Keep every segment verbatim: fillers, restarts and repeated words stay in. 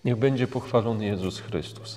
Niech będzie pochwalony Jezus Chrystus.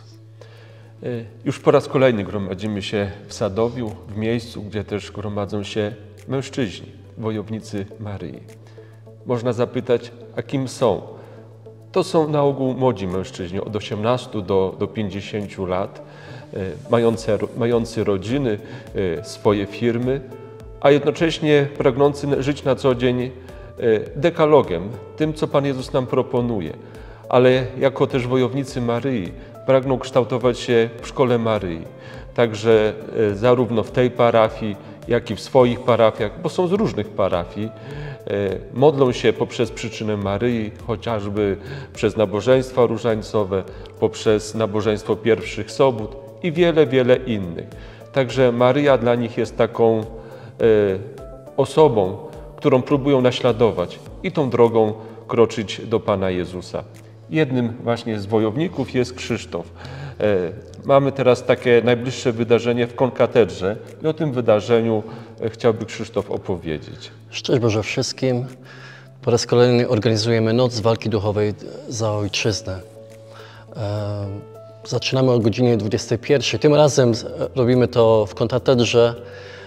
Już po raz kolejny gromadzimy się w Sadowiu, w miejscu, gdzie też gromadzą się mężczyźni, wojownicy Maryi. Można zapytać, a kim są? To są na ogół młodzi mężczyźni, od osiemnastu do, do pięćdziesięciu lat, mający, mający rodziny, swoje firmy, a jednocześnie pragnący żyć na co dzień dekalogiem, tym, co Pan Jezus nam proponuje. Ale jako też wojownicy Maryi pragną kształtować się w szkole Maryi. Także zarówno w tej parafii, jak i w swoich parafiach, bo są z różnych parafii, modlą się poprzez przyczynę Maryi, chociażby przez nabożeństwa różańcowe, poprzez nabożeństwo pierwszych sobót i wiele, wiele innych. Także Maryja dla nich jest taką osobą, którą próbują naśladować i tą drogą kroczyć do Pana Jezusa. Jednym właśnie z wojowników jest Krzysztof. Mamy teraz takie najbliższe wydarzenie w konkatedrze i o tym wydarzeniu chciałby Krzysztof opowiedzieć. Szczęść Boże wszystkim. Po raz kolejny organizujemy Noc Walki Duchowej za Ojczyznę. Zaczynamy o godzinie dwudziestej pierwszej. Tym razem robimy to w konkatedrze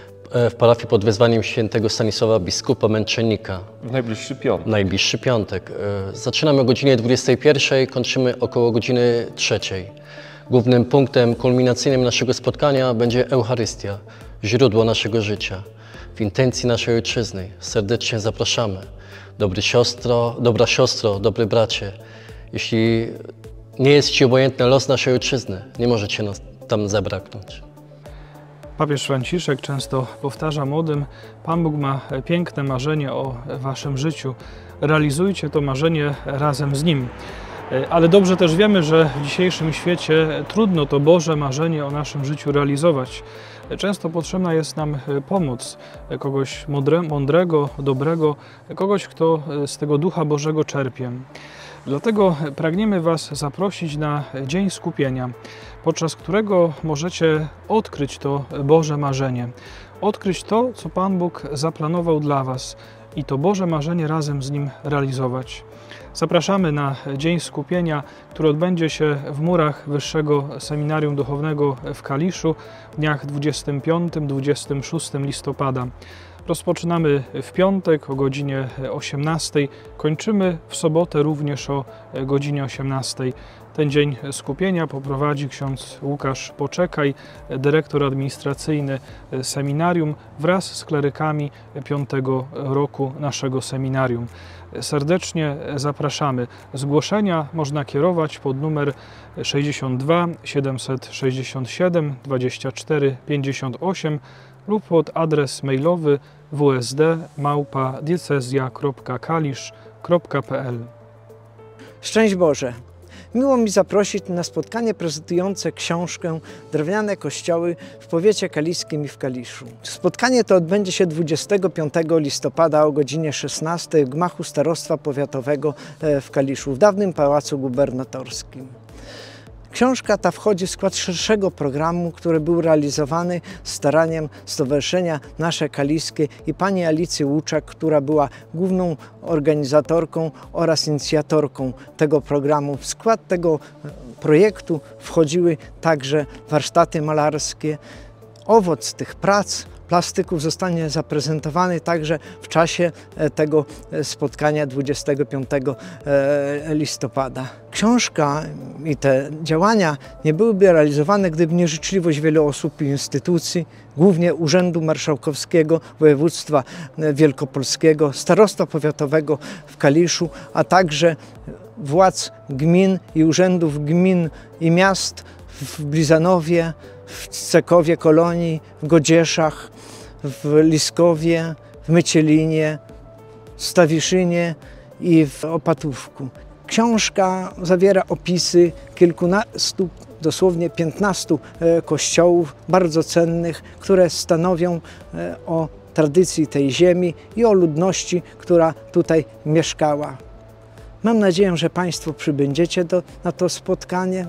w parafii pod wezwaniem świętego Stanisława Biskupa Męczennika. W najbliższy piątek. Najbliższy piątek. Zaczynamy o godzinie dwudziestej pierwszej, kończymy około godziny trzeciej. Głównym punktem kulminacyjnym naszego spotkania będzie Eucharystia, źródło naszego życia. W intencji naszej Ojczyzny serdecznie zapraszamy. Dobry siostro, dobra siostro, dobry bracie, jeśli nie jest Ci obojętny los naszej Ojczyzny, nie możecie nas tam zabraknąć. Papież Franciszek często powtarza młodym: Pan Bóg ma piękne marzenie o waszym życiu. Realizujcie to marzenie razem z Nim. Ale dobrze też wiemy, że w dzisiejszym świecie trudno to Boże marzenie o naszym życiu realizować. Często potrzebna jest nam pomoc kogoś mądre, mądrego, dobrego, kogoś, kto z tego Ducha Bożego czerpie. Dlatego pragniemy Was zaprosić na Dzień Skupienia, podczas którego możecie odkryć to Boże marzenie, odkryć to, co Pan Bóg zaplanował dla Was i to Boże marzenie razem z Nim realizować. Zapraszamy na Dzień Skupienia, który odbędzie się w murach Wyższego Seminarium Duchownego w Kaliszu w dniach dwudziestego piątego do dwudziestego szóstego listopada. Rozpoczynamy w piątek o godzinie osiemnastej, kończymy w sobotę również o godzinie osiemnastej. Ten dzień skupienia poprowadzi ksiądz Łukasz Poczekaj, dyrektor administracyjny seminarium, wraz z klerykami piątego roku naszego seminarium. Serdecznie zapraszamy. Zgłoszenia można kierować pod numer sześćdziesiąt dwa siedemset sześćdziesiąt siedem dwadzieścia cztery pięćdziesiąt osiem lub pod adres mailowy w s d małpa diecezja kropka kalisz kropka p l. Szczęść Boże! Miło mi zaprosić na spotkanie prezentujące książkę Drewniane kościoły w powiecie kaliskim i w Kaliszu. Spotkanie to odbędzie się dwudziestego piątego listopada o godzinie szesnastej w gmachu Starostwa Powiatowego w Kaliszu, w dawnym Pałacu Gubernatorskim. Książka ta wchodzi w skład szerszego programu, który był realizowany staraniem Stowarzyszenia Nasze Kaliskie i pani Alicji Łuczak, która była główną organizatorką oraz inicjatorką tego programu. W skład tego projektu wchodziły także warsztaty malarskie. Owoc tych prac plastyków zostanie zaprezentowany także w czasie tego spotkania dwudziestego piątego listopada. Książka i te działania nie byłyby realizowane, gdyby nie życzliwość wielu osób i instytucji, głównie Urzędu Marszałkowskiego Województwa Wielkopolskiego, Starostwa Powiatowego w Kaliszu, a także władz gmin i urzędów gmin i miast w Blizanowie, w Cekowie Kolonii, w Godzieszach, w Liskowie, w Mycielinie, w Stawiszynie i w Opatówku. Książka zawiera opisy kilkunastu, dosłownie piętnastu kościołów bardzo cennych, które stanowią o tradycji tej ziemi i o ludności, która tutaj mieszkała. Mam nadzieję, że Państwo przybędziecie do, na to spotkanie.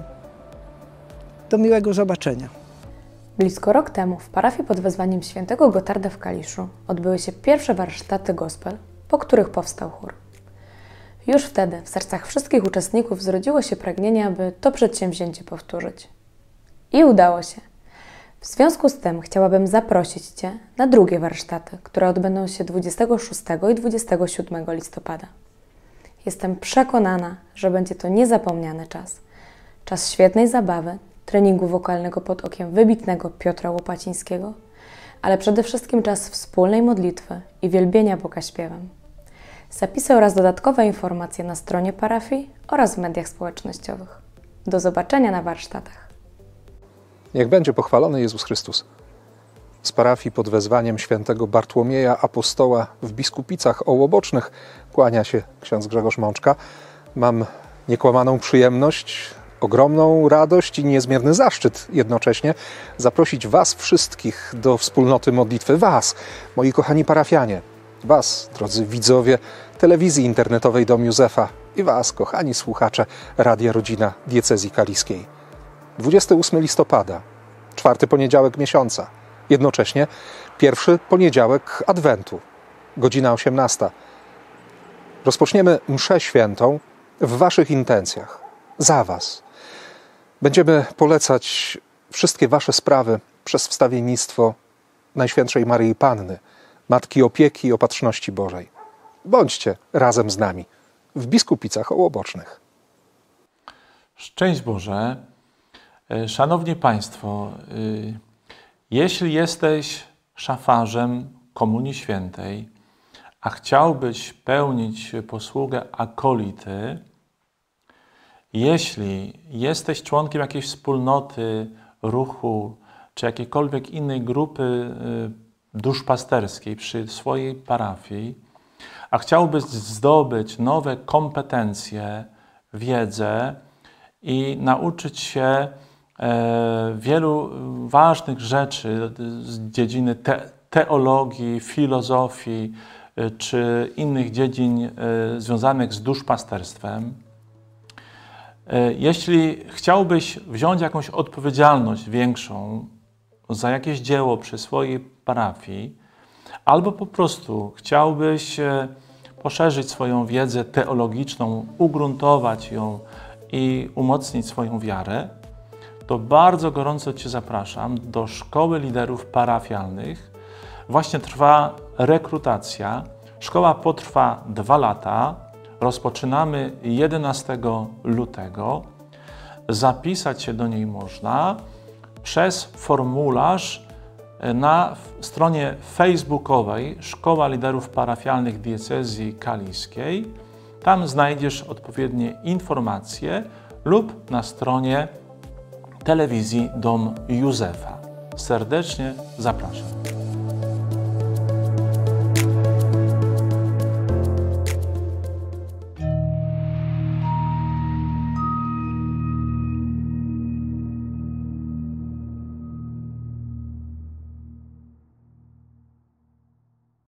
Do miłego zobaczenia. Blisko rok temu w parafii pod wezwaniem świętego Gotarda w Kaliszu odbyły się pierwsze warsztaty gospel, po których powstał chór. Już wtedy w sercach wszystkich uczestników zrodziło się pragnienie, aby to przedsięwzięcie powtórzyć. I udało się. W związku z tym chciałabym zaprosić Cię na drugie warsztaty, które odbędą się dwudziestego szóstego i dwudziestego siódmego listopada. Jestem przekonana, że będzie to niezapomniany czas. Czas świetnej zabawy, treningu wokalnego pod okiem wybitnego Piotra Łopacińskiego, ale przede wszystkim czas wspólnej modlitwy i wielbienia Boga śpiewem. Zapisy oraz dodatkowe informacje na stronie parafii oraz w mediach społecznościowych. Do zobaczenia na warsztatach. Niech będzie pochwalony Jezus Chrystus. Z parafii pod wezwaniem świętego Bartłomieja Apostoła w Biskupicach Ołobocznych kłania się ksiądz Grzegorz Mączka. Mam niekłamaną przyjemność, ogromną radość i niezmierny zaszczyt jednocześnie zaprosić Was wszystkich do wspólnoty modlitwy. Was, moi kochani parafianie, Was, drodzy widzowie telewizji internetowej Dom Józefa i Was, kochani słuchacze Radia Rodzina Diecezji Kaliskiej. dwudziestego ósmego listopada, czwarty poniedziałek miesiąca, jednocześnie pierwszy poniedziałek Adwentu, godzina osiemnasta. Rozpoczniemy mszę świętą w Waszych intencjach, za Was. Będziemy polecać wszystkie Wasze sprawy przez wstawiennictwo Najświętszej Maryi Panny, Matki Opieki i Opatrzności Bożej. Bądźcie razem z nami w Biskupicach Ołobocznych. Szczęść Boże! Szanowni Państwo, jeśli jesteś szafarzem Komunii Świętej, a chciałbyś pełnić posługę akolity, jeśli jesteś członkiem jakiejś wspólnoty, ruchu, czy jakiejkolwiek innej grupy duszpasterskiej przy swojej parafii, a chciałbyś zdobyć nowe kompetencje, wiedzę i nauczyć się wielu ważnych rzeczy z dziedziny te teologii, filozofii czy innych dziedzin związanych z duszpasterstwem. Jeśli chciałbyś wziąć jakąś odpowiedzialność większą za jakieś dzieło przy swojej parafii, albo po prostu chciałbyś poszerzyć swoją wiedzę teologiczną, ugruntować ją i umocnić swoją wiarę, to bardzo gorąco Cię zapraszam do Szkoły Liderów Parafialnych. Właśnie trwa rekrutacja. Szkoła potrwa dwa lata. Rozpoczynamy jedenastego lutego. Zapisać się do niej można przez formularz na stronie facebookowej Szkoła Liderów Parafialnych Diecezji Kaliskiej. Tam znajdziesz odpowiednie informacje lub na stronie telewizji Dom Józefa. Serdecznie zapraszam.